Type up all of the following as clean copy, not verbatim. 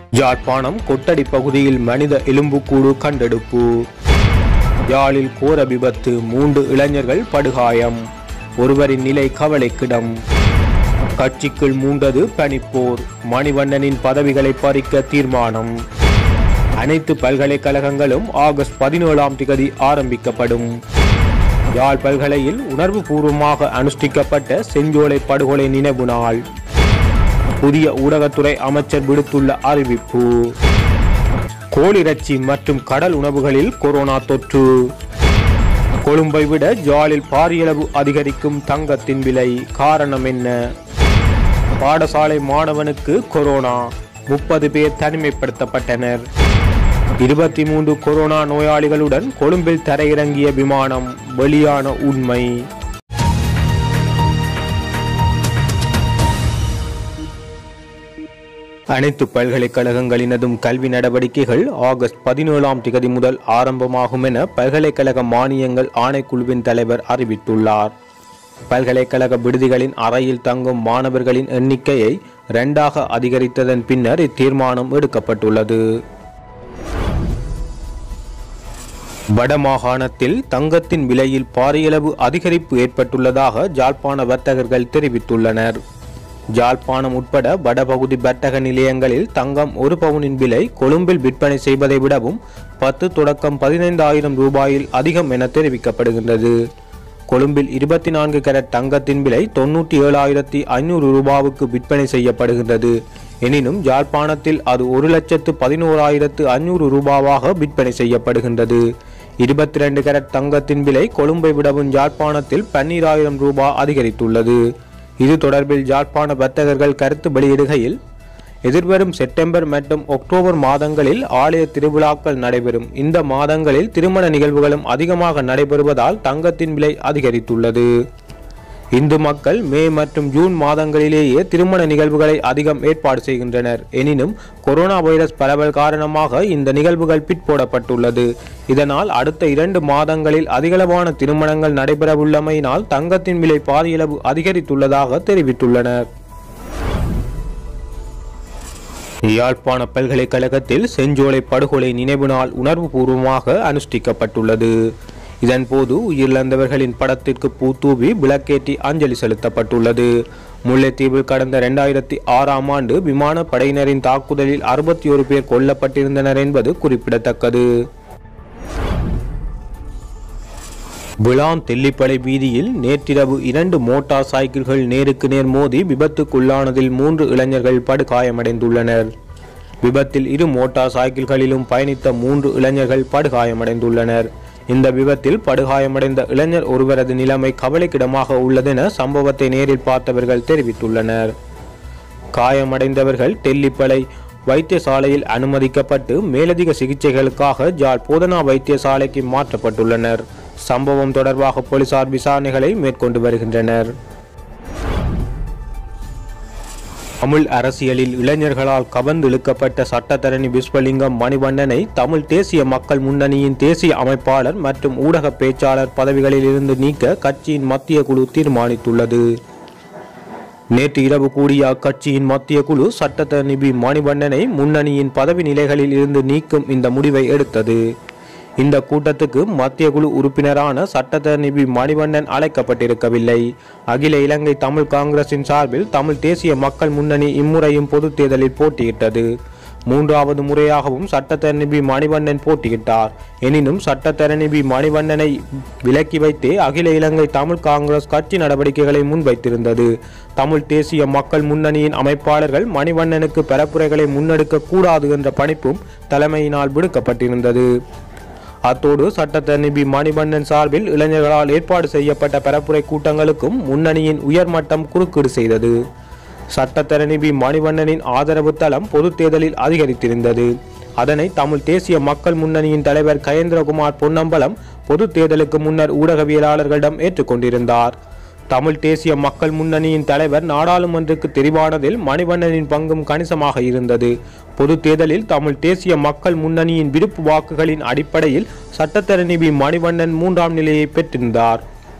யாழ்ப்பாணம் கொட்டடி பகுதியில் மனித எலும்புக்கூடு கண்டெடுப்பு. யாழில் கோர விபத்து, 3 இளைஞர்கள் படுகாயம், ஒருவரின் நிலை கவலைக்கிடம். கட்சிக்குள் மூண்டது பனிப்போர், மணிவண்ணனின் பதவிகளை பறிக்க தீர்மானம். அனைத்து பல்கலைக்கழகங்களும் ஆகஸ்ட் 17 ஆரம்பிக்கப்படும். யாழ் பல்கலையில் உணர்வு பூர்வமாக அனுஷ்டிக்கப்பட்ட செஞ்சோலை படுகொலை நினைவு நாள். புதிய ஊடகத்துறை அமைச்சர் விடுத்துள்ள அறிவிப்பு. கோழிறைச்சி மற்றும் கடல் உணவுகளில் கொரோனா தொற்று. கொழும்பை விட யாழில் பாரியளவு அதிகரிக்கும் தங்கத்தின் விலை, காரணம் என்ன? பாடசாலை மாணவனுக்கு கொரோனா, 30 பேர் தனிமைப்படுத்தப்பட்டனர். 23 கொரோனா நோயாளிகளுடன் கொழும்பில் தரையிறங்கிய விமானம், வெளியான உண்மை. அனைத்து பல்கலைக்கழகங்களினதும் கல்வி நடவடிக்கைகள் ஆகஸ்ட் 17 முதல் ஆரம்பமாகும் என பல்கலைக்கழக மானியங்கள் ஆணைக்குழுவின் தலைவர் அறிவித்துள்ளார். பல்கலைக்கழக விடுதிகளின் அறையில் தங்கும் மாணவர்களின் எண்ணிக்கையை 2ஆக அதிகரித்ததன் பின்னர் இத்தீர்மானம் எடுக்கப்பட்டுள்ளது. வடமாகாணத்தில் தங்கத்தின் விலையில் பாரியளவு அதிகரிப்பு ஏற்பட்டுள்ளதாக யாழ்ப்பாண வர்த்தகர்கள் தெரிவித்துள்ளனர். யாழ்ப்பாணம் உட்பட வடபகுதி வர்த்தக நிலையங்களில் தங்கம் 1 பவுனின் விலை கொழும்பில் விற்பனை செய்வதை விடவும் 10 தொடக்கம் 15,000 ரூபாயில் அதிகம் என தெரிவிக்கப்படுகின்றது. கொழும்பில் 24 கேரட் தங்கத்தின் விலை 97,500 ரூபாவுக்கு விற்பனை செய்யப்படுகின்றது. எனினும் யாழ்ப்பாணத்தில் அது 1,11,500 ரூபாவாக விற்பனை செய்யப்படுகின்றது. 22 கேரட் தங்கத்தின் விலை கொழும்பை விடவும் யாழ்ப்பாணத்தில் 12,000 ரூபாய் அதிகரித்துள்ளது. இது தொடர்பில் யாழ்ப்பாண வர்த்தகர்கள் கருத்து வெளியிடுகையில், எதிர்வரும் செப்டம்பர் மற்றும் அக்டோபர் மாதங்களில் ஆலய திருவிழாக்கள் நடைபெறும். இந்த மாதங்களில் திருமண நிகழ்வுகளும் அதிகமாக நடைபெறுவதால் தங்கத்தின் விலை அதிகரித்துள்ளது. இந்து மக்கள் மே மற்றும் ஜூன் மாதங்களிலேயே திருமண நிகழ்வுகளை அதிகம் ஏற்பாடு செய்கின்றனர். எனினும் கொரோனா வைரஸ் பரவல் காரணமாக இந்த நிகழ்வுகள் பிற்போடப்பட்டுள்ளது. இதனால் அடுத்த 2 மாதங்களில் அதிகளவான திருமணங்கள் நடைபெறவுள்ளமையினால் தங்கத்தின் விலை பாரியளவு அதிகரித்துள்ளதாக தெரிவித்துள்ளனர். யாழ்ப்பாண பல்கலைக்கழகத்தில் செஞ்சோலை படுகொலை நினைவு நாள் உணர்வுபூர்வமாக அனுஷ்டிக்கப்பட்டுள்ளது. இதன்போது உயிரிழந்தவர்களின் படத்திற்கு பூத்தூவி விளக்கேற்றி அஞ்சலி செலுத்தப்பட்டுள்ளது. முல்லைத்தீவில் கடந்த 2006ஆம் ஆண்டு விமானப்படையினரின் தாக்குதலில் 61 பேர் கொல்லப்பட்டிருந்தனர் என்பது குறிப்பிடத்தக்கது. விளான் தெல்லிப்பளை வீதியில் நேற்றிரவு 2 மோட்டார் சைக்கிள்கள் நேருக்கு நேர் மோதி விபத்துக்குள்ளானதில் 3 இளைஞர்கள் படுகாயமடைந்துள்ளனர். விபத்தில் 2 மோட்டார் சைக்கிள்களிலும் பயணித்த 3 இளைஞர்கள் படுகாயமடைந்துள்ளனர். இந்த விபத்தில் படுகாயமடைந்த இளைஞர் ஒருவரது நிலைமை கவலைக்கிடமாக உள்ளதென சம்பவத்தை நேரில் பார்த்தவர்கள் தெரிவித்துள்ளனர். காயமடைந்தவர்கள் தெல்லிப்பளை வைத்தியசாலையில் அனுமதிக்கப்பட்டு மேலதிக சிகிச்சைகளுக்காக யாழ் போதனா வைத்தியசாலைக்கு மாற்றப்பட்டுள்ளனர். சம்பவம் தொடர்பாக போலீசார் விசாரணைகளை மேற்கொண்டு வருகின்றனர். தமிழ் அரசியலில் இளைஞர்களால் கவர்ந்து இழுக்கப்பட்ட சட்டத்தரணி விஸ்வலிங்கம் மணிவண்ணனை தமிழ் தேசிய மக்கள் முன்னணியின் தேசிய அமைப்பாளர் மற்றும் ஊடக பேச்சாளர் பதவிகளில் இருந்து நீக்க கட்சியின் மத்திய குழு தீர்மானித்துள்ளது. நேற்று இரவு கூடிய அக்கட்சியின் மத்திய குழு சட்டத்தரணி மணிவண்ணனை முன்னணியின் பதவி நிலைகளில் இருந்து நீக்கும் இந்த முடிவை எடுத்தது. இந்த கூட்டத்துக்கு மத்திய குழு உறுப்பினரான சட்டத்தரணி மணிவண்ணன் அழைக்கப்பட்டிருக்கவில்லை. அகில இலங்கை தமிழ் காங்கிரசின் சார்பில் தமிழ் தேசிய மக்கள் முன்னணி இம்முறையும் பொது தேர்தலில் போட்டியிட்டது. 3வது முறையாகவும் சட்டத்தரணி மணிவண்ணன் போட்டியிட்டார். எனினும் சட்டத்தரணி மணிவண்ணனை விலக்கி வைத்தே அகில இலங்கை தமிழ் காங்கிரஸ் கட்சி நடவடிக்கைகளை முன்வைத்திருந்தது. தமிழ் தேசிய மக்கள் முன்னணியின் அமைப்பாளர்கள் மணிவண்ணனுக்கு பரப்புரைகளை முன்னெடுக்க கூடாது என்ற பணிப்பும் தலைமையினால் விடுக்கப்பட்டிருந்தது. அத்தோடு சட்டத்தரணி மணிவண்ணன் சார்பில் இளைஞர்களால் ஏற்பாடு செய்யப்பட்ட பரப்புரை கூட்டங்களுக்கும் முன்னணியின் உயர்மட்டம் குறுக்கீடு செய்தது. சட்டத்தரணி மணிவண்ணனின் ஆதரவு தளம் பொது தேர்தலில் அதிகரித்திருந்தது. அதனை தமிழ் தேசிய மக்கள் முன்னணியின் தலைவர் கயேந்திரகுமார் பொன்னம்பலம் பொது தேர்தலுக்கு முன்னர் ஊடகவியலாளர்களிடம் ஏற்றுக்கொண்டிருந்தார். தமிழ் தேசிய மக்கள் முன்னணியின் தலைவர் நாடாளுமன்றக்கு தெரிவானதில் மணிவண்ணனின் பங்கும் கணிசமாக இருந்தது. பொது தேர்தலில் தமிழ் தேசிய மக்கள் முன்னணியின் விருப்பு வாக்குகளின் அடிப்படையில் சட்டத்தரணி மணிவண்ணன் 3ஆம் நிலையை பெற்றிருந்தார்.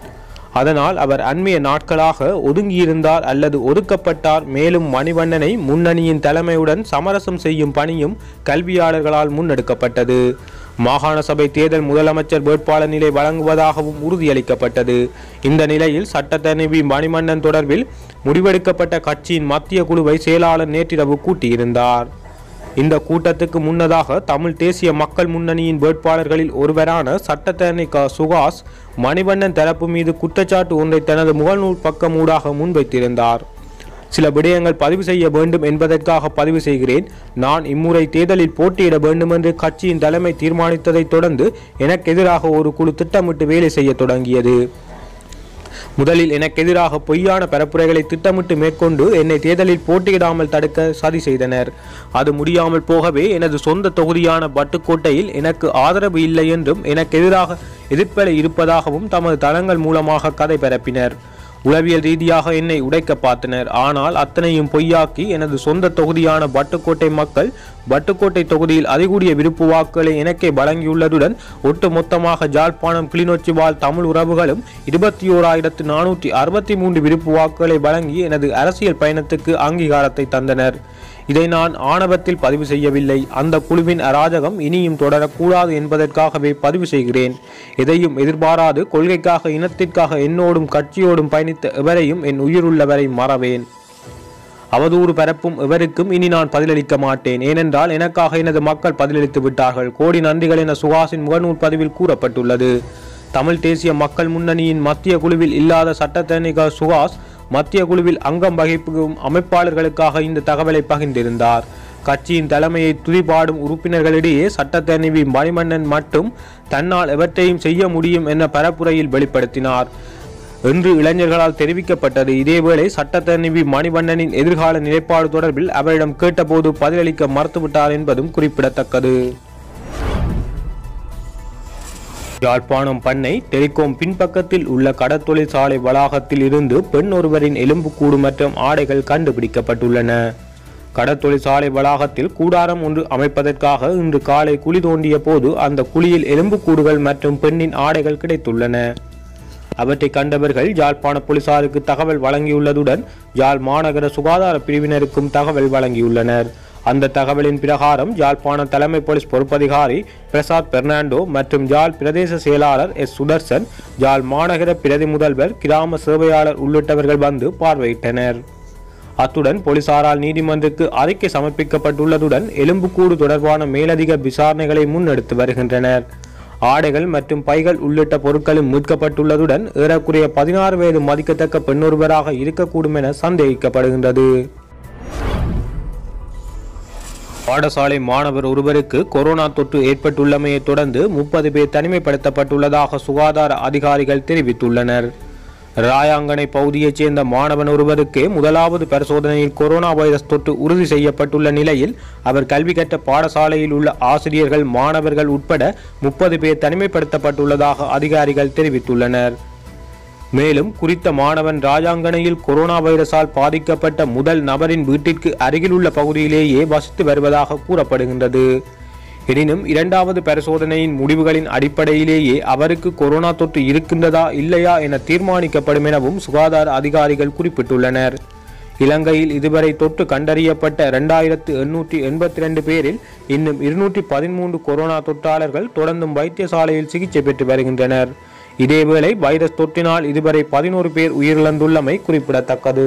அதனால் அவர் அண்மைய நாட்களாக ஒதுங்கியிருந்தார் அல்லது ஒதுக்கப்பட்டார். மேலும் மணிவண்ணனை முன்னணியின் தலைமையுடன் சமரசம் செய்யும் பணியும் கல்வியாளர்களால் முன்னெடுக்கப்பட்டது. மாகாண சபை தேர்தல் முதலமைச்சர் வேட்பாளர் நிலை வழங்குவதாகவும் உறுதியளிக்கப்பட்டது. இந்த நிலையில் சட்டத்தரணி மணிவண்ணன் தொடர்பில் முடிவெடுக்கப்பட்ட கட்சியின் மத்திய குழுவை செயலாளர் நேற்றிரவு கூட்டியிருந்தார். இந்த கூட்டத்துக்கு முன்னதாக தமிழ் தேசிய மக்கள் முன்னணியின் வேட்பாளர்களில் ஒருவரான சட்டத்தரணி சுகாஸ் மணிவண்ணன் தரப்பு மீது குற்றச்சாட்டு ஒன்றை தனது முகநூல் பக்கம் ஊடாக முன்வைத்திருந்தார். சில விடயங்கள் பதிவு செய்ய வேண்டும் என்பதற்காக பதிவு செய்கிறேன். நான் இம்முறை தேர்தலில் போட்டியிட வேண்டும் என்று கட்சியின் தலைமை தீர்மானித்ததை தொடர்ந்து எனக்கு எதிராக ஒரு குழு திட்டமிட்டு வேலை செய்ய தொடங்கியது. முதலில் எனக்கு எதிராக பொய்யான பரப்புரைகளை திட்டமிட்டு மேற்கொண்டு என்னை தேர்தலில் போட்டியிடாமல் தடுக்க சதி செய்தனர். அது முடியாமல் போகவே எனது சொந்த தொகுதியான பட்டுக்கோட்டையில் எனக்கு ஆதரவு இல்லை என்றும் எனக்கு எதிராக எதிர்ப்பலை இருப்பதாகவும் தமது தளங்கள் மூலமாக கதை பரப்பினர். உளவியல் ரீதியாக என்னை உடைக்க பார்த்தனர். ஆனால் அத்தனையும் பொய்யாக்கி எனது சொந்த தொகுதியான பட்டுக்கோட்டை மக்கள் பட்டுக்கோட்டை தொகுதியில் அதிகூடிய விருப்பு வாக்குகளை எனக்கே வழங்கியுள்ளதுடன் ஒட்டு மொத்தமாக ஜாழ்ப்பாணம் கிளிநொச்சி வாழ் தமிழ் உறவுகளும் 21,463 விருப்பு வாக்குகளை வழங்கி எனது அரசியல் பயணத்துக்கு அங்கீகாரத்தை தந்தனர். இதை நான் ஆணவத்தில் பதிவு செய்யவில்லை. அந்த குழுவின் அராஜகம் இனியும் தொடரக்கூடாது என்பதற்காகவே பதிவு செய்கிறேன். எதையும் எதிர்பாராது கொள்கைக்காக இனத்திற்காக என்னோடும் கட்சியோடும் பயணித்த எவரையும் என் உயிருள்ளவரை மறவேன். அவதூறு பரப்பும் எவருக்கும் இனி நான் பதிலளிக்க மாட்டேன். ஏனென்றால் எனக்காக எனது மக்கள் பதிலளித்து விட்டார்கள். கோடி நன்றிகள் என சுகாசின் முகநூல் பதிவில் கூறப்பட்டுள்ளது. தமிழ் தேசிய மக்கள் முன்னணியின் மத்திய குழுவில் இல்லாத சட்டத்தரணி சுகாஸ் மத்திய குழுவில் அங்கம் வகிக்கும் அமைப்பாளர்களுக்காக இந்த தகவலை பகிர்ந்திருந்தார். கட்சியின் தலைமையை துதிபாடும் உறுப்பினர்களிடையே சட்டத்தரணி மணிவண்ணன் மட்டும் தன்னால் எவற்றையும் செய்ய முடியும் என பரப்புரையில் வெளிப்படுத்தினார் என்று இளைஞர்களால் தெரிவிக்கப்பட்டது. இதேவேளை சட்டத்தரணி மணிவண்ணனின் எதிர்கால நிலைப்பாடு தொடர்பில் அவரிடம் கேட்டபோது பதிலளிக்க மறுத்துவிட்டார் என்பதும் குறிப்பிடத்தக்கது. யாழ்ப்பாணம் பண்ணை டெலிகாம் பின்பக்கத்தில் உள்ள கடற்தொழிற்சாலை வளாகத்தில் இருந்து பெண் ஒருவரின் எலும்புக்கூடு மற்றும் ஆடைகள் கண்டுபிடிக்கப்பட்டுள்ளன. கடற்தொழிற்சாலை வளாகத்தில் கூடாரம் ஒன்று அமைப்பதற்காக இன்று காலை குழி தோண்டிய போது அந்த குழியில் எலும்புக்கூடுகள் மற்றும் பெண்ணின் ஆடைகள் கிடைத்துள்ளன. அவற்றை கண்டவர்கள் யாழ்ப்பாண போலீசாருக்கு தகவல் வழங்கியுள்ளதுடன் யாழ் மாநகர சுகாதார பிரிவினருக்கும் தகவல் வழங்கியுள்ளனர். அந்த தகவலின் பிரகாரம் யாழ்ப்பாண தலைமை போலீஸ் பொறுப்பதிகாரி பிரசாத் பெர்னாண்டோ மற்றும் யாழ் பிரதேச செயலாளர் எஸ் சுதர்சன், யாழ் மாநகர பிரதி முதல்வர், கிராம சேவையாளர் உள்ளிட்டவர்கள் வந்து பார்வையிட்டனர். அத்துடன் போலீசாரால் நீதிமன்றத்துக்கு அறிக்கை சமர்ப்பிக்கப்பட்டுள்ளதுடன் எலும்புக்கூடு தொடர்பான மேலதிக விசாரணைகளை முன்னெடுத்து வருகின்றனர். ஆடைகள் மற்றும் பைகள் உள்ளிட்ட பொருட்களும் மீட்கப்பட்டுள்ளதுடன் ஏறக்குறைய 16 வயது மதிக்கத்தக்க பெண்ணொருவராக இருக்கக்கூடும் என சந்தேகிக்கப்படுகின்றது. பாடசாலை மாணவர் ஒருவருக்கு கொரோனா தொற்று ஏற்பட்டுள்ளமையை தொடர்ந்து 30 பேர் தனிமைப்படுத்தப்பட்டுள்ளதாக சுகாதார அதிகாரிகள் தெரிவித்துள்ளனர். ராயாங்கனை பகுதியைச் சேர்ந்த மாணவன் ஒருவருக்கு முதலாவது பரிசோதனையில் கொரோனா வைரஸ் தொற்று உறுதி செய்யப்பட்டுள்ள நிலையில் அவர் கல்வி கற்ற பாடசாலையில் உள்ள ஆசிரியர்கள், மாணவர்கள் உட்பட 30 பேர் தனிமைப்படுத்தப்பட்டுள்ளதாக அதிகாரிகள் தெரிவித்துள்ளனர். மேலும் குறித்த மாணவன் ராஜாங்கனையில் கொரோனா வைரஸால் பாதிக்கப்பட்ட முதல் நபரின் வீட்டிற்கு அருகிலுள்ள பகுதியிலேயே வசித்து வருவதாக கூறப்படுகின்றது. எனினும் இரண்டாவது பரிசோதனையின் முடிவுகளின் அடிப்படையிலேயே அவருக்கு கொரோனா தொற்று இருக்கின்றதா இல்லையா என தீர்மானிக்கப்படும் எனவும் சுகாதார அதிகாரிகள் குறிப்பிட்டுள்ளனர். இலங்கையில் இதுவரை தொற்று கண்டறியப்பட்ட 2882 பேரில் இன்னும் 213 கொரோனா தொற்றாளர்கள் தொடர்ந்தும் வைத்தியசாலையில் சிகிச்சை பெற்று வருகின்றனர். இதேவேளை வைரஸ் தொற்றினால் இதுவரை 11 பேர் உயிரிழந்துள்ளமை குறிப்பிடத்தக்கது.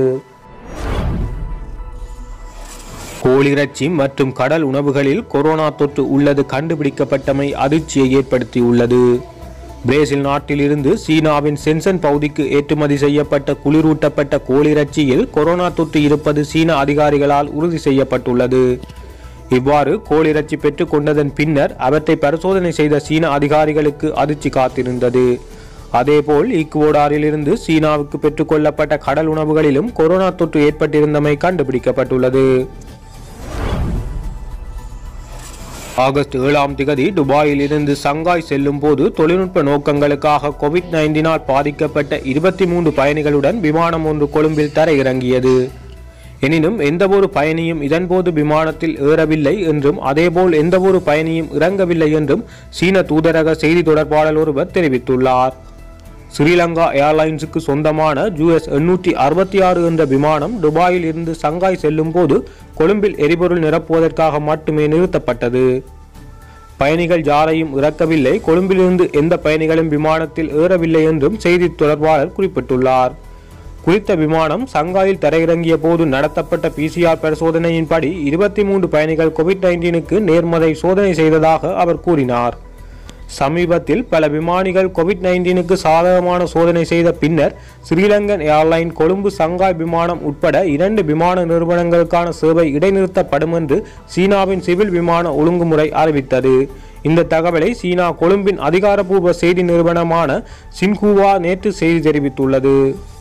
கோழியிறைச்சி மற்றும் கடல் உணவுகளில் கொரோனா தொற்று உள்ளது கண்டுபிடிக்கப்பட்டமை அதிர்ச்சியை ஏற்படுத்தியுள்ளது. பிரேசில் நாட்டிலிருந்து சீனாவின் சென்சன் பகுதிக்கு ஏற்றுமதி செய்யப்பட்ட குளிரூட்டப்பட்ட கோழியிறைச்சியில் கொரோனா தொற்று இருப்பது சீன அதிகாரிகளால் உறுதி செய்யப்பட்டுள்ளது. இவ்வாறு கோழியிறைச்சி பெற்றுக் கொண்டதன் பின்னர் அவற்றை பரிசோதனை செய்த சீன அதிகாரிகளுக்கு அதிர்ச்சி காத்திருந்தது. அதேபோல் ஈக்குவோடாரிலிருந்து சீனாவுக்கு பெற்றுக்கொள்ளப்பட்ட கடல் உணவுகளிலும் கொரோனா தொற்று ஏற்பட்டிருந்தமை கண்டுபிடிக்கப்பட்டுள்ளது. ஆகஸ்ட் 7ஆம் திகதி துபாயில் இருந்து சங்காய் செல்லும் போது தொழில்நுட்ப நோக்கங்களுக்காக கோவிட்-19 பாதிக்கப்பட்ட 23 பயணிகளுடன் விமானம் ஒன்று கொழும்பில் தரையிறங்கியது. எனினும் எந்தவொரு பயணியும் இதன்போது விமானத்தில் ஏறவில்லை என்றும் அதேபோல் எந்தவொரு பயணியும் இறங்கவில்லை என்றும் சீன தூதரக செய்தி தொடர்பாளர் ஒருவர் தெரிவித்துள்ளார். ஸ்ரீலங்கா ஏர்லைன்ஸுக்கு சொந்தமான US 866 என்ற விமானம் துபாயில் இருந்து சங்காய் செல்லும் போது கொழும்பில் எரிபொருள் நிரப்புவதற்காக மட்டுமே நிறுத்தப்பட்டது. பயணிகள் யாரையும் இறக்கவில்லை, கொழும்பிலிருந்து எந்த பயணிகளும் விமானத்தில் ஏறவில்லை என்றும் செய்தி தொடர்பாளர் குறிப்பிட்டுள்ளார். குறித்த விமானம் சங்காயில் தரையிறங்கிய போது நடத்தப்பட்ட PCR பரிசோதனையின்படி 23 பயணிகள் COVID-19க்கு நேர்மறை சோதனை செய்ததாக அவர் கூறினார். சமீபத்தில் பல விமானிகள் COVID-19க்கு சாதகமான சோதனை செய்த பின்னர் ஸ்ரீலங்கன் ஏர்லைன் கொழும்பு சங்காய் விமானம் உட்பட 2 விமான நிறுவனங்களுக்கான சேவை இடைநிறுத்தப்படும் என்று சீனாவின் சிவில் விமான ஒழுங்குமுறை அறிவித்தது. இந்த தகவலை சீனா கொழும்பின் அதிகாரப்பூர்வ செய்தி நிறுவனமான சின்ஹூவா நேற்று செய்தி தெரிவித்துள்ளது.